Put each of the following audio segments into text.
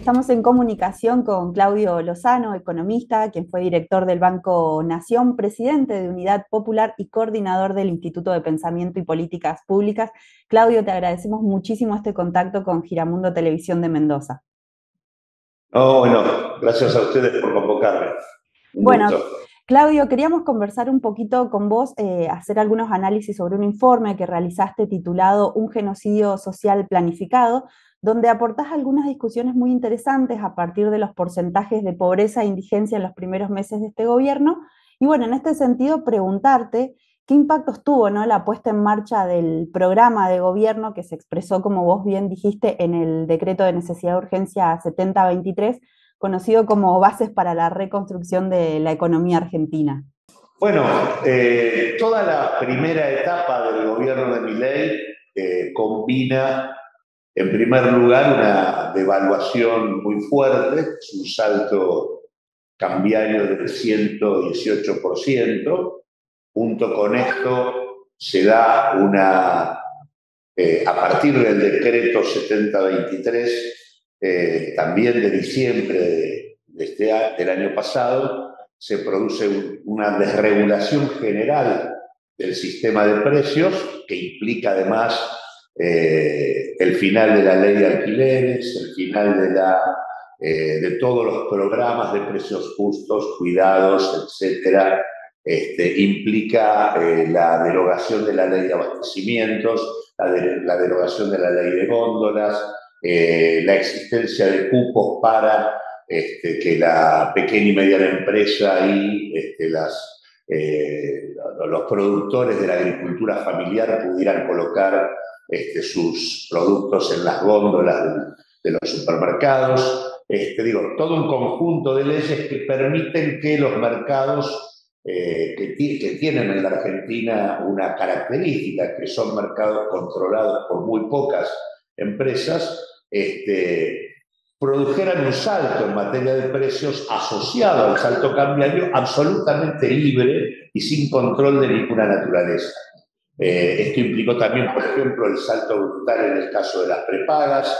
Estamos en comunicación con Claudio Lozano, economista, quien fue director del Banco Nación, presidente de Unidad Popular y coordinador del Instituto de Pensamiento y Políticas Públicas. Claudio, te agradecemos muchísimo este contacto con Giramundo Televisión de Mendoza. No, bueno, gracias a ustedes por convocarme. Un Bueno, gusto. Claudio, queríamos conversar un poquito con vos, hacer algunos análisis sobre un informe que realizaste titulado Un genocidio social planificado, donde aportás algunas discusiones muy interesantes a partir de los porcentajes de pobreza e indigencia en los primeros meses de este gobierno. Y bueno, en este sentido, preguntarte qué impactos tuvo, ¿no?, la puesta en marcha del programa de gobierno que se expresó, como vos bien dijiste, en el decreto de necesidad de urgencia 7023, conocido como Bases para la Reconstrucción de la Economía Argentina. Bueno, toda la primera etapa del gobierno de Milei combina, en primer lugar, una devaluación muy fuerte, es un salto cambiario del 118%. Junto con esto se da a partir del decreto 7023, también de diciembre del año pasado, se produce una desregulación general del sistema de precios que implica además el final de la ley de alquileres, el final de todos los programas de precios justos, cuidados, etcétera. Implica la derogación de la ley de abastecimientos, la derogación de la ley de góndolas, la existencia de cupos para que la pequeña y mediana empresa y los productores de la agricultura familiar pudieran colocar sus productos en las góndolas de los supermercados. Todo un conjunto de leyes que permiten que los mercados que tienen en la Argentina una característica, que son mercados controlados por muy pocas empresas, produjeran un salto en materia de precios asociado al salto cambiario absolutamente libre y sin control de ninguna naturaleza. Esto implicó también, por ejemplo, el salto brutal en el caso de las prepagas,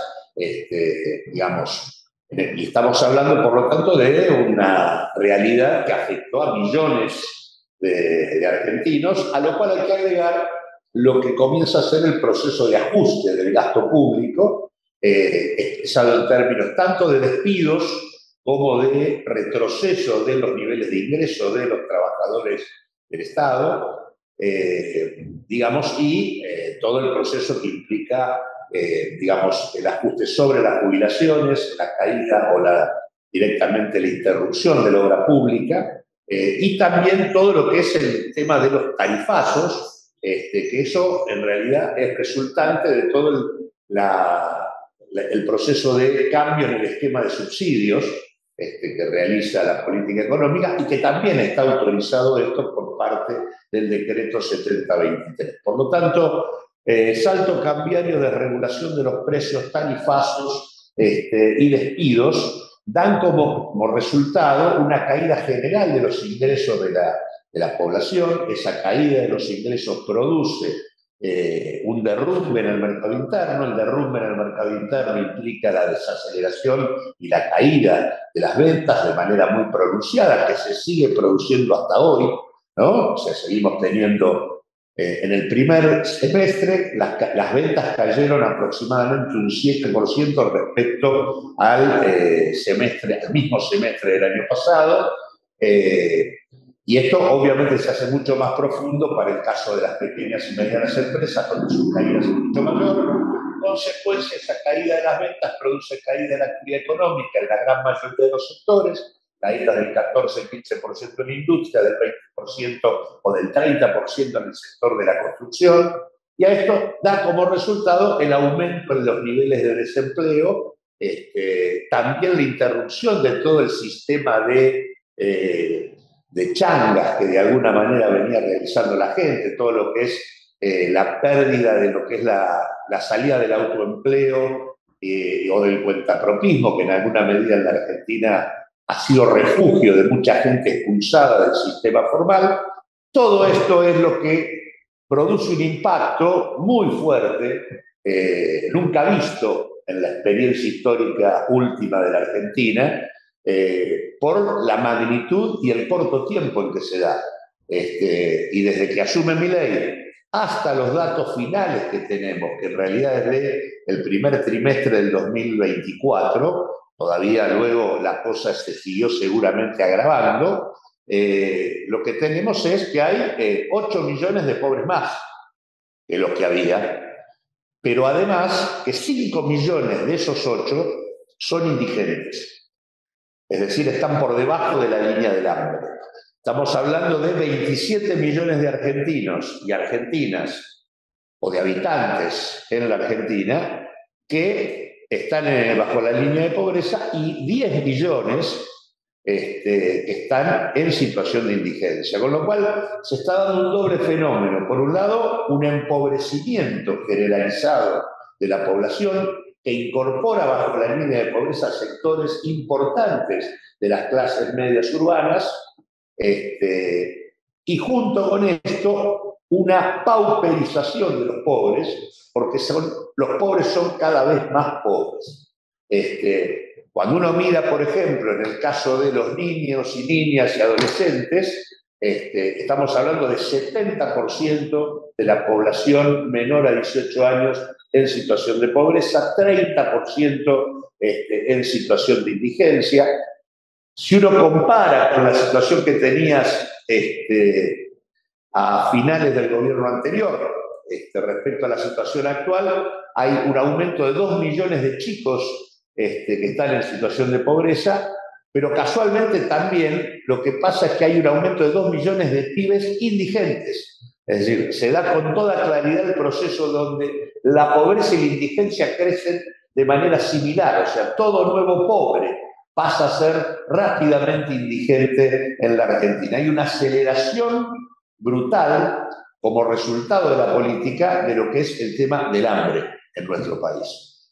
y estamos hablando, por lo tanto, de una realidad que afectó a millones de argentinos, a lo cual hay que agregar lo que comienza a ser el proceso de ajuste del gasto público, expresado en términos tanto de despidos como de retroceso de los niveles de ingreso de los trabajadores del Estado, y todo el proceso que implica el ajuste sobre las jubilaciones, la caída o directamente la interrupción de la obra pública, y también todo lo que es el tema de los tarifazos, que eso en realidad es resultante de todo el proceso de cambio en el esquema de subsidios que realiza la política económica y que también está autorizado esto por parte del decreto 7023. Por lo tanto, salto cambiario de regulación de los precios, tarifazos y despidos dan como resultado una caída general de los ingresos de la población. Esa caída de los ingresos produce un derrumbe en el mercado interno. El derrumbe en el mercado interno implica la desaceleración y la caída de las ventas de manera muy pronunciada, que se sigue produciendo hasta hoy, ¿no? O sea, seguimos teniendo en el primer semestre las ventas cayeron aproximadamente un 7% respecto al mismo semestre del año pasado. Y esto obviamente se hace mucho más profundo para el caso de las pequeñas y medianas empresas, donde su caída es mucho mayor. En consecuencia, esa caída de las ventas produce caída de la actividad económica en la gran mayoría de los sectores, caída del 14-15% en la industria, del 20% o del 30% en el sector de la construcción, y a esto da como resultado el aumento en los niveles de desempleo, también la interrupción de todo el sistema de changas que de alguna manera venía realizando la gente, todo lo que es la pérdida de lo que es la salida del autoempleo o del cuentapropismo, que en alguna medida en la Argentina ha sido refugio de mucha gente expulsada del sistema formal. Todo esto es lo que produce un impacto muy fuerte nunca visto en la experiencia histórica última de la Argentina, por la magnitud y el corto tiempo en que se da. Y desde que asume Milei hasta los datos finales que tenemos, que en realidad es del primer trimestre del 2024, todavía luego la cosa se siguió seguramente agravando, lo que tenemos es que hay 8 millones de pobres más que los que había, pero además que 5 millones de esos 8 son indigentes, es decir, están por debajo de la línea del hambre. Estamos hablando de 27 millones de argentinos y argentinas, o de habitantes en la Argentina, que están bajo la línea de pobreza, y 10 millones que están en situación de indigencia. Con lo cual se está dando un doble fenómeno. Por un lado, un empobrecimiento generalizado de la población que incorpora bajo la línea de pobreza sectores importantes de las clases medias urbanas, y junto con esto una pauperización de los pobres, porque los pobres son cada vez más pobres. Cuando uno mira, por ejemplo, en el caso de los niños y niñas y adolescentes, estamos hablando de 70% de la población menor a 18 años en situación de pobreza, 30% en situación de indigencia. Si uno compara con la situación que tenías a finales del gobierno anterior respecto a la situación actual, hay un aumento de 2 millones de chicos que están en situación de pobreza, pero casualmente también lo que pasa es que hay un aumento de 2 millones de pibes indigentes. Es decir, se da con toda claridad el proceso donde la pobreza y la indigencia crecen de manera similar, o sea, todo nuevo pobre pasa a ser rápidamente indigente en la Argentina. Hay una aceleración brutal como resultado de la política de lo que es el tema del hambre en nuestro país.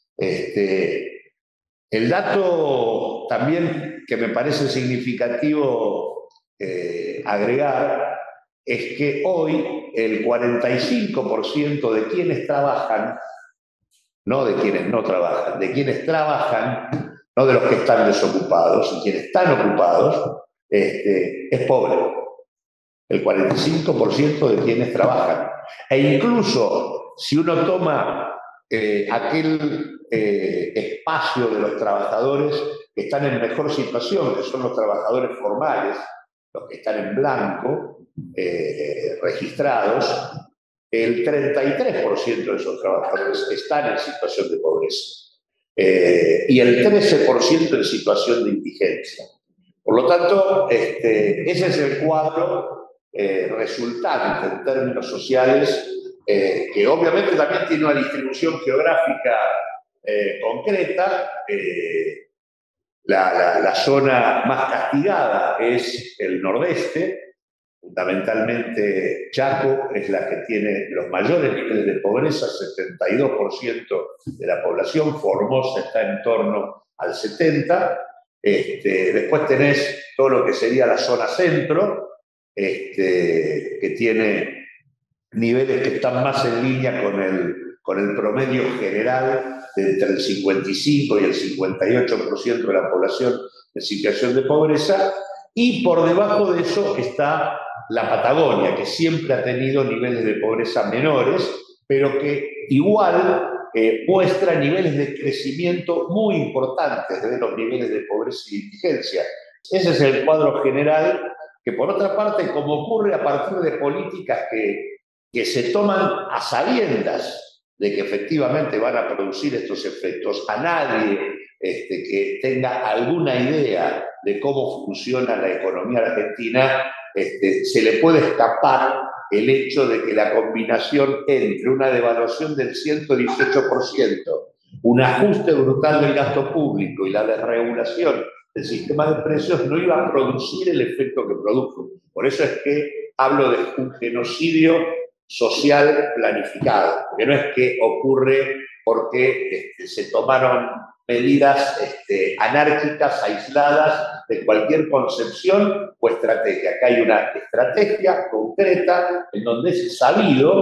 El dato también que me parece significativo agregar es que hoy el 45% de quienes trabajan, no de quienes no trabajan, de quienes trabajan, no de los que están desocupados, y quienes están ocupados, es pobre. El 45% de quienes trabajan. E incluso si uno toma aquel espacio de los trabajadores que están en mejor situación, que son los trabajadores formales, los que están en blanco, registrados, el 33% de esos trabajadores están en situación de pobreza y el 13% en situación de indigencia. Por lo tanto, ese es el cuadro resultante en términos sociales, que obviamente también tiene una distribución geográfica concreta. La zona más castigada es el nordeste, fundamentalmente Chaco es la que tiene los mayores niveles de pobreza, 72% de la población, Formosa está en torno al 70%, después tenés todo lo que sería la zona centro, que tiene niveles que están más en línea con el promedio general de entre el 55 y el 58% de la población en situación de pobreza, y por debajo de eso está la Patagonia, que siempre ha tenido niveles de pobreza menores, pero que igual muestra niveles de crecimiento muy importantes de los niveles de pobreza y indigencia. Ese es el cuadro general, que por otra parte, como ocurre a partir de políticas que se toman a sabiendas de que efectivamente van a producir estos efectos, a nadie que tenga alguna idea de cómo funciona la economía argentina, se le puede escapar el hecho de que la combinación entre una devaluación del 118%, un ajuste brutal del gasto público y la desregulación del sistema de precios no iba a producir el efecto que produjo. Por eso es que hablo de un genocidio social planificado, porque no es que ocurre porque se tomaron medidas anárquicas, aisladas de cualquier concepción o estrategia. Acá hay una estrategia concreta en donde es sabido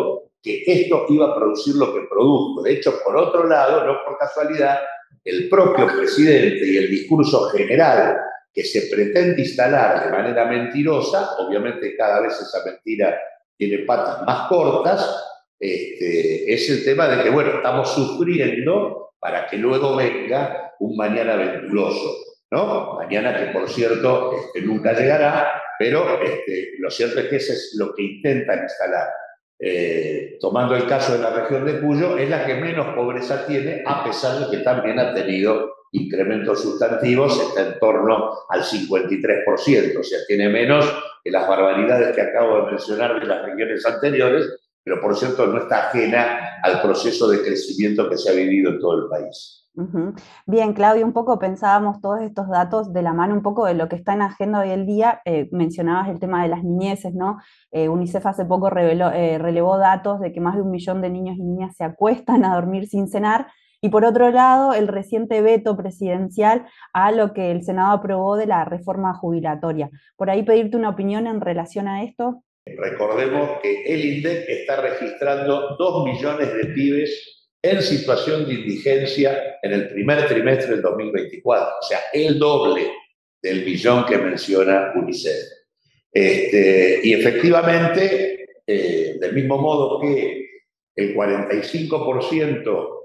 que esto iba a producir lo que produjo. De hecho, por otro lado, no por casualidad, el propio presidente y el discurso general que se pretende instalar de manera mentirosa, obviamente cada vez esa mentira tiene patas más cortas, es el tema de que, bueno, estamos sufriendo para que luego venga un mañana venturoso, ¿no? Mañana que, por cierto, nunca llegará, pero lo cierto es que eso es lo que intentan instalar. Tomando el caso de la región de Cuyo, es la que menos pobreza tiene, a pesar de que también ha tenido incrementos sustantivos, está en torno al 53%, o sea, tiene menos que las barbaridades que acabo de mencionar de las regiones anteriores, pero por cierto no está ajena al proceso de crecimiento que se ha vivido en todo el país. Ujú. Bien, Claudio, un poco pensábamos todos estos datos de la mano, un poco de lo que está en agenda hoy en día. Mencionabas el tema de las niñeces, ¿no? UNICEF hace poco relevó datos de que más de 1 millón de niños y niñas se acuestan a dormir sin cenar. Y por otro lado, el reciente veto presidencial a lo que el Senado aprobó de la reforma jubilatoria. Por ahí pedirte una opinión en relación a esto. Recordemos que el INDEC está registrando 2 millones de pibes en situación de indigencia en el primer trimestre del 2024, o sea, el doble del millón que menciona UNICEF. Y efectivamente, del mismo modo que el 45%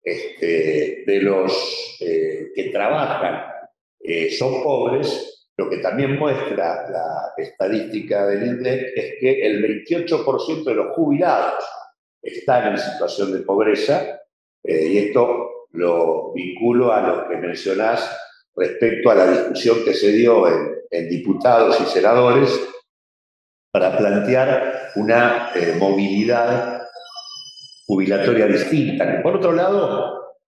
de los que trabajan son pobres, lo que también muestra la estadística del INDEC es que el 28% de los jubilados están en situación de pobreza, y esto lo vinculo a lo que mencionás respecto a la discusión que se dio en diputados y senadores para plantear una movilidad jubilatoria distinta, que por otro lado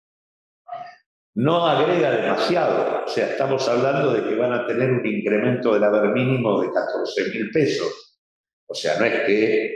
no agrega demasiado. O sea, estamos hablando de que van a tener un incremento del haber mínimo de 14.000 pesos. O sea, no es que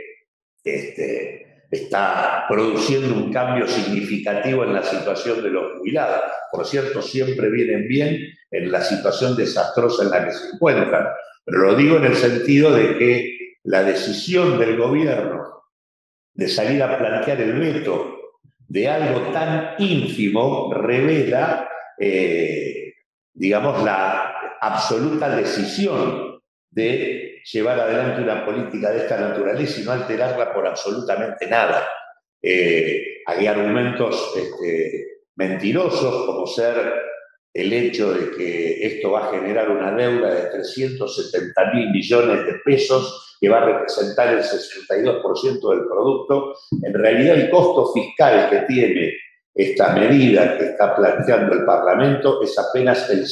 está produciendo un cambio significativo en la situación de los jubilados. Por cierto, siempre vienen bien en la situación desastrosa en la que se encuentran. Pero lo digo en el sentido de que la decisión del gobierno de salir a plantear el veto de algo tan ínfimo revela, digamos, la absoluta decisión de llevar adelante una política de esta naturaleza y no alterarla por absolutamente nada. Hay argumentos mentirosos, como ser el hecho de que esto va a generar una deuda de 370.000 millones de pesos que va a representar el 62% del producto. En realidad, el costo fiscal que tiene esta medida que está planteando el Parlamento es apenas el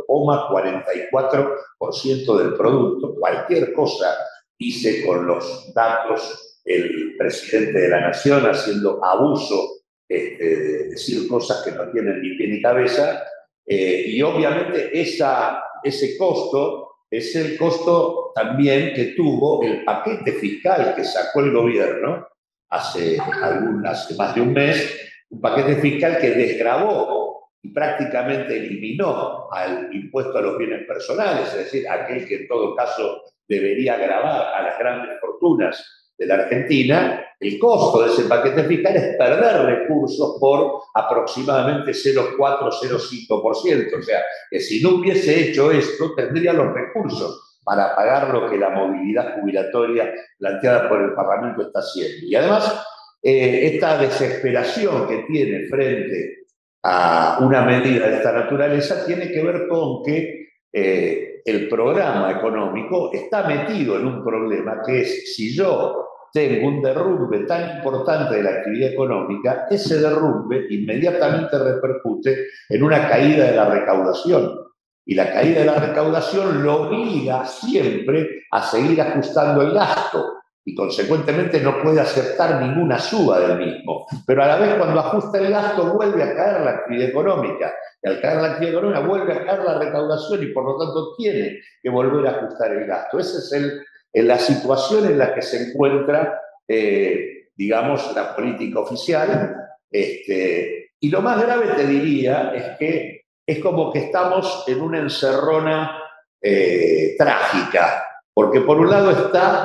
0,44% del producto. Cualquier cosa dice con los datos el presidente de la Nación haciendo abuso de decir cosas que no tienen ni pie ni cabeza. Y obviamente ese costo es el costo también que tuvo el paquete fiscal que sacó el gobierno hace más de un mes, un paquete fiscal que desgravó y prácticamente eliminó al impuesto a los bienes personales, es decir, aquel que en todo caso debería gravar a las grandes fortunas de la Argentina. El costo de ese paquete fiscal es perder recursos por aproximadamente 0,4-0,5%. O sea, que si no hubiese hecho esto, tendría los recursos para pagar lo que la movilidad jubilatoria planteada por el Parlamento está haciendo. Y además, esta desesperación que tiene frente a una medida de esta naturaleza tiene que ver con que el programa económico está metido en un problema que es, si yo tengo un derrumbe tan importante de la actividad económica, ese derrumbe inmediatamente repercute en una caída de la recaudación. Y la caída de la recaudación lo obliga siempre a seguir ajustando el gasto y consecuentemente no puede aceptar ninguna suba del mismo. Pero a la vez, cuando ajusta el gasto, vuelve a caer la actividad económica. Y al caer la actividad económica, vuelve a caer la recaudación y por lo tanto tiene que volver a ajustar el gasto. Esa es la situación en la que se encuentra, digamos, la política oficial. Y lo más grave, te diría, es que es como que estamos en una encerrona trágica, porque por un lado está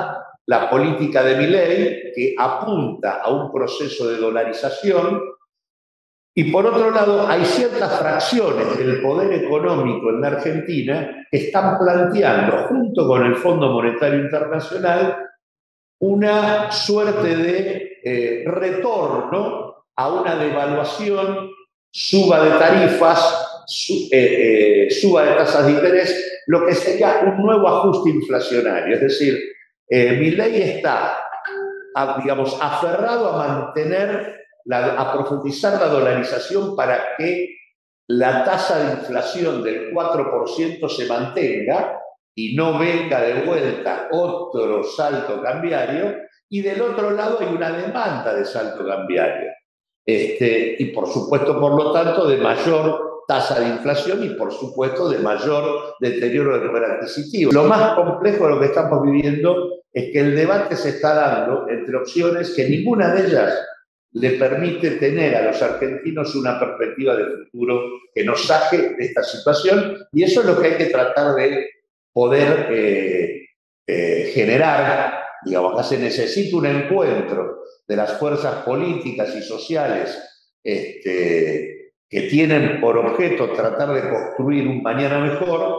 la política de Milei, que apunta a un proceso de dolarización, y por otro lado hay ciertas fracciones del poder económico en la Argentina que están planteando, junto con el Fondo Monetario Internacional, una suerte de retorno a una devaluación, suba de tarifas, suba de tasas de interés, lo que sería un nuevo ajuste inflacionario. Es decir, Milei está, digamos, aferrado a mantener, a profundizar la dolarización para que la tasa de inflación del 4% se mantenga y no venga de vuelta otro salto cambiario, y del otro lado hay una demanda de salto cambiario. Y por supuesto, por lo tanto, de mayor tasa de inflación y por supuesto de mayor deterioro del poder adquisitivo. Lo más complejo de lo que estamos viviendo es que el debate se está dando entre opciones que ninguna de ellas le permite tener a los argentinos una perspectiva de futuro que nos saque de esta situación, y eso es lo que hay que tratar de poder generar. Digamos, se necesita un encuentro de las fuerzas políticas y sociales que tienen por objeto tratar de construir un mañana mejor,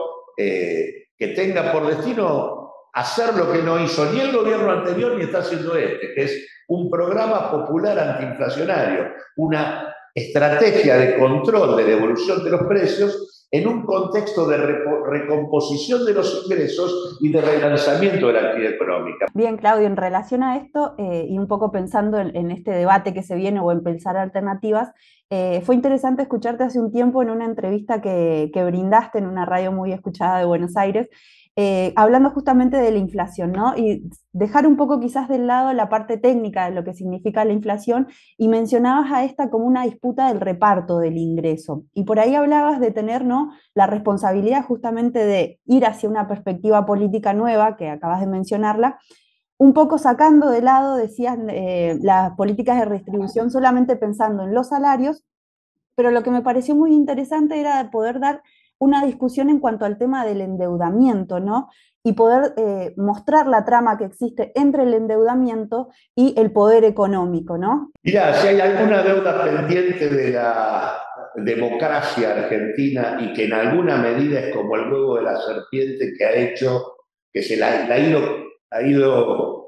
que tenga por destino hacer lo que no hizo ni el gobierno anterior ni está haciendo que es un programa popular antiinflacionario, una estrategia de control de devolución de los precios en un contexto de recomposición de los ingresos y de relanzamiento de la actividad económica. Bien, Claudio, en relación a esto y un poco pensando en este debate que se viene o en pensar alternativas, fue interesante escucharte hace un tiempo en una entrevista que brindaste en una radio muy escuchada de Buenos Aires, hablando justamente de la inflación, ¿no? Y dejar un poco quizás del lado la parte técnica de lo que significa la inflación, y mencionabas a esta como una disputa del reparto del ingreso. Y por ahí hablabas de tener, ¿no?, la responsabilidad justamente de ir hacia una perspectiva política nueva, que acabas de mencionarla, un poco sacando de lado, decías, las políticas de redistribución solamente pensando en los salarios, pero lo que me pareció muy interesante era poder dar una discusión en cuanto al tema del endeudamiento, ¿no? Y poder mostrar la trama que existe entre el endeudamiento y el poder económico, ¿no? Mirá, si hay alguna deuda pendiente de la democracia argentina y que en alguna medida es como el huevo de la serpiente que ha hecho, que se la ha ido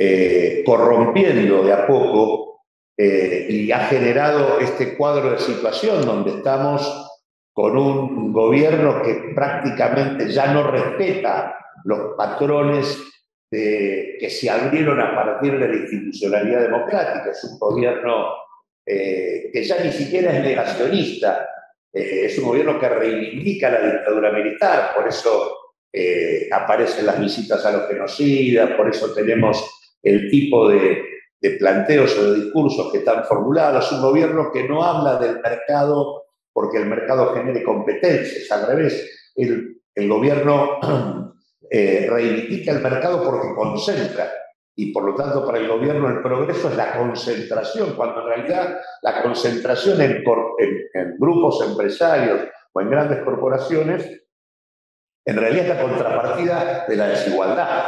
corrompiendo de a poco, y ha generado este cuadro de situación donde estamos con un gobierno que prácticamente ya no respeta los patrones que se abrieron a partir de la institucionalidad democrática. Es un gobierno que ya ni siquiera es negacionista, es un gobierno que reivindica la dictadura militar, por eso aparecen las visitas a los genocidas, por eso tenemos el tipo de planteos o de discursos que están formulados. Es un gobierno que no habla del mercado porque el mercado genere competencias, al revés. El gobierno reivindica el mercado porque concentra, y por lo tanto para el gobierno el progreso es la concentración, cuando en realidad la concentración en grupos empresarios o en grandes corporaciones en realidad es la contrapartida de la desigualdad.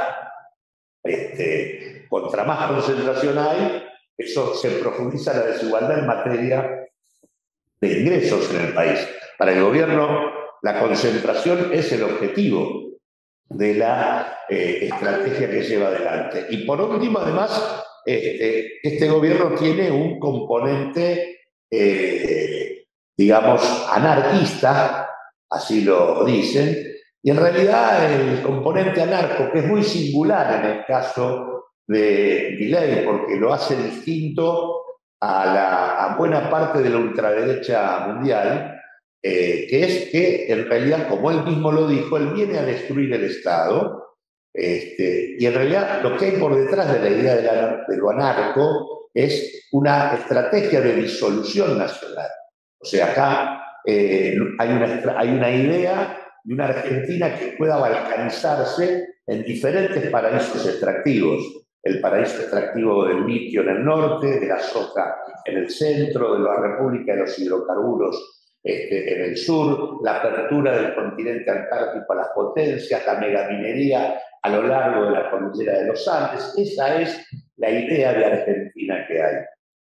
Contra más concentración hay, eso se profundiza la desigualdad en materia de ingresos en el país. Para el gobierno, la concentración es el objetivo de la estrategia que lleva adelante. Y por último, además, este gobierno tiene un componente, digamos, anarquista, así lo dicen, y en realidad el componente anarco, que es muy singular en el caso de Milei, porque lo hace distinto a buena parte de la ultraderecha mundial, que es que en realidad, como él mismo lo dijo, él viene a destruir el Estado, y en realidad lo que hay por detrás de la idea de lo anarco es una estrategia de disolución nacional. O sea, acá hay una idea de una Argentina que pueda balcanizarse en diferentes paraísos extractivos. El paraíso extractivo del litio en el norte, de la soja en el centro, de la República de los Hidrocarburos en el sur, la apertura del continente antártico a las potencias, la megaminería a lo largo de la cordillera de los Andes. Esa es la idea de Argentina que hay.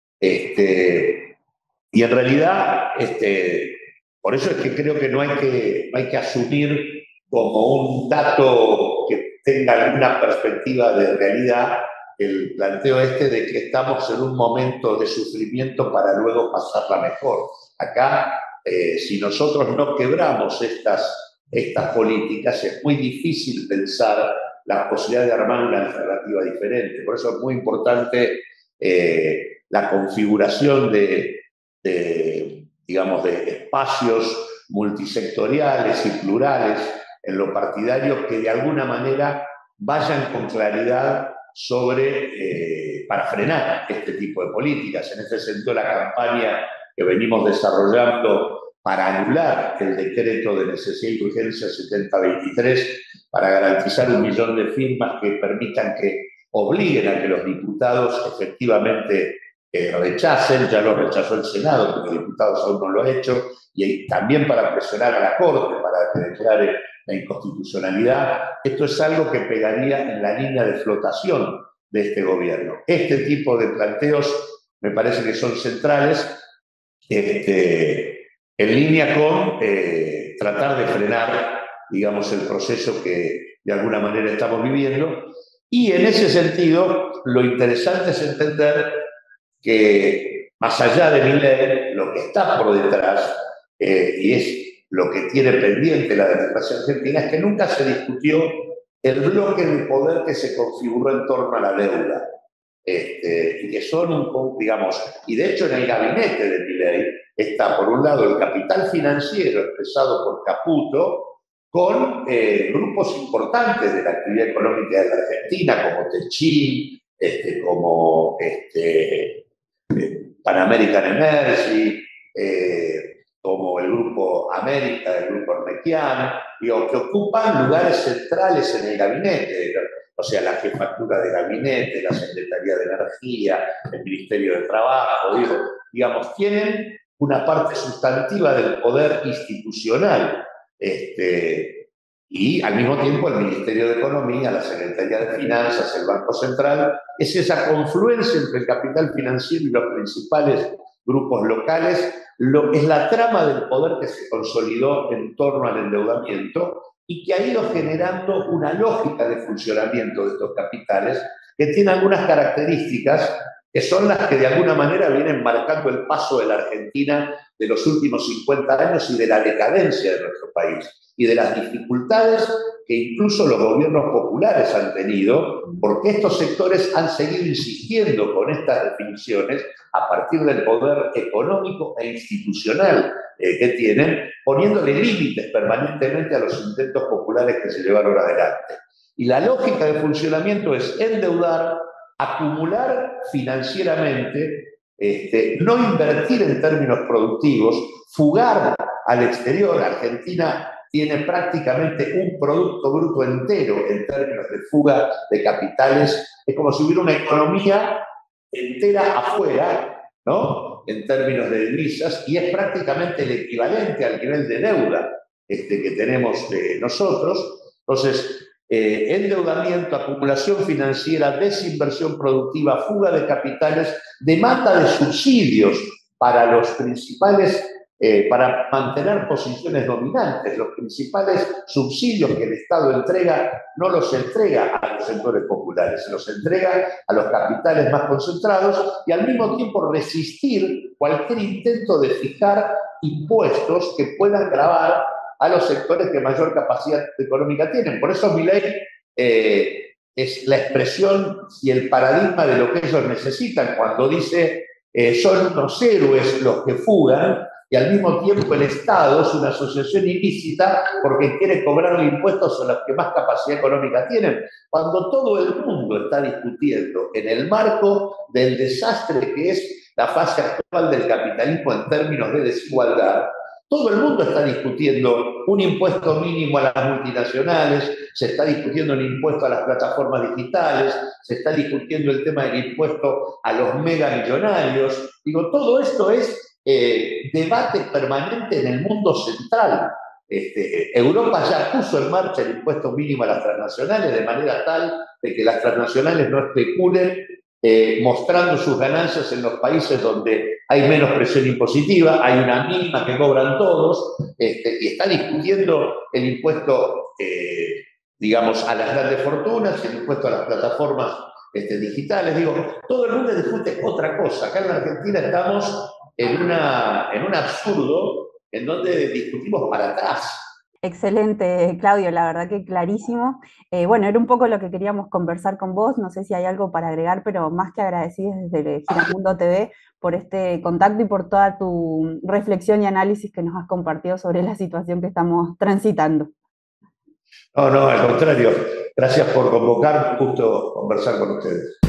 Y en realidad, por eso es que creo que no hay que asumir como un dato que tenga alguna perspectiva de realidad el planteo de que estamos en un momento de sufrimiento para luego pasarla mejor. Acá, si nosotros no quebramos estas políticas, es muy difícil pensar la posibilidad de armar una alternativa diferente. Por eso es muy importante la configuración digamos, de espacios multisectoriales y plurales en lo partidario que de alguna manera vayan con claridad para frenar este tipo de políticas. En ese sentido, la campaña que venimos desarrollando para anular el decreto de necesidad y urgencia 7023 para garantizar 1 millón de firmas que permitan que obliguen a que los diputados efectivamente rechacen, ya lo rechazó el Senado, porque los diputados aún no lo han hecho, y también para presionar a la Corte para que declare la inconstitucionalidad. Esto es algo que pegaría en la línea de flotación de este gobierno. Este tipo de planteos me parece que son centrales, en línea con tratar de frenar, digamos, el proceso que de alguna manera estamos viviendo. Y en ese sentido, lo interesante es entender que más allá de Milei, lo que está por detrás, y es lo que tiene pendiente la democracia argentina, es que nunca se discutió el bloque de poder que se configuró en torno a la deuda. Y que son, digamos, y de hecho en el gabinete de Milei está por un lado el capital financiero expresado por Caputo, con grupos importantes de la actividad económica de la Argentina, como Techin, como Pan American Energy, como el Grupo América, el Grupo Armequian, digo, que ocupan lugares centrales en el gabinete, o sea, la jefatura de gabinete, la Secretaría de Energía, el Ministerio de Trabajo, digamos, tienen una parte sustantiva del poder institucional, y al mismo tiempo el Ministerio de Economía, la Secretaría de Finanzas, el Banco Central, es esa confluencia entre el capital financiero y los principales grupos locales, es la trama del poder que se consolidó en torno al endeudamiento y que ha ido generando una lógica de funcionamiento de estos capitales que tiene algunas características que son las que de alguna manera vienen marcando el paso de la Argentina de los últimos 50 años y de la decadencia de nuestro país y de las dificultades que incluso los gobiernos populares han tenido, porque estos sectores han seguido insistiendo con estas definiciones a partir del poder económico e institucional que tienen, poniéndole límites permanentemente a los intentos populares que se llevaron adelante. Y la lógica de funcionamiento es endeudar, acumular financieramente, no invertir en términos productivos, fugar al exterior. Argentina tiene prácticamente un Producto Bruto entero en términos de fuga de capitales. Es como si hubiera una economía entera afuera, ¿no? En términos de divisas, y es prácticamente el equivalente al nivel de deuda que tenemos nosotros. Entonces, endeudamiento, acumulación financiera, desinversión productiva, fuga de capitales, demanda de subsidios para los principales, para mantener posiciones dominantes. Los principales subsidios que el Estado entrega no los entrega a los sectores populares, se los entrega a los capitales más concentrados y al mismo tiempo resistir cualquier intento de fijar impuestos que puedan gravar a los sectores que mayor capacidad económica tienen. Por eso Milei es la expresión y el paradigma de lo que ellos necesitan cuando dice son unos héroes los que fugan y al mismo tiempo el Estado es una asociación ilícita porque quiere cobrarle impuestos a los que más capacidad económica tienen, cuando todo el mundo está discutiendo en el marco del desastre que es la fase actual del capitalismo en términos de desigualdad. Todo el mundo está discutiendo un impuesto mínimo a las multinacionales, se está discutiendo el impuesto a las plataformas digitales, se está discutiendo el tema del impuesto a los megamillonarios. Digo, todo esto es debate permanente en el mundo central. Europa ya puso en marcha el impuesto mínimo a las transnacionales de manera tal de que las transnacionales no especulen mostrando sus ganancias en los países donde hay menos presión impositiva, hay una mínima que cobran todos, y está discutiendo el impuesto, digamos, a las grandes fortunas, el impuesto a las plataformas digitales. Digo, todo el mundo discute otra cosa. Acá en la Argentina estamos en un absurdo en donde discutimos para atrás. Excelente, Claudio, la verdad que clarísimo. Bueno, era un poco lo que queríamos conversar con vos, no sé si hay algo para agregar, pero más que agradecidos desde Giramundo TV por este contacto y por toda tu reflexión y análisis que nos has compartido sobre la situación que estamos transitando. No, no, al contrario. Gracias por convocar, justo conversar con ustedes.